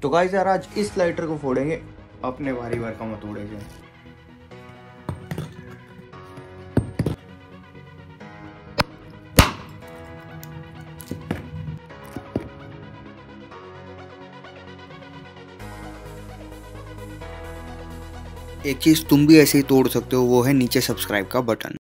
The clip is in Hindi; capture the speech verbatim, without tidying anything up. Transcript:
तो गाइस यार आज इस लाइटर को फोड़ेंगे, अपने भारी बार का मत उड़ेगा। एक चीज़ तुम भी ऐसे ही तोड़ सकते हो, वो है नीचे सब्सक्राइब का बटन।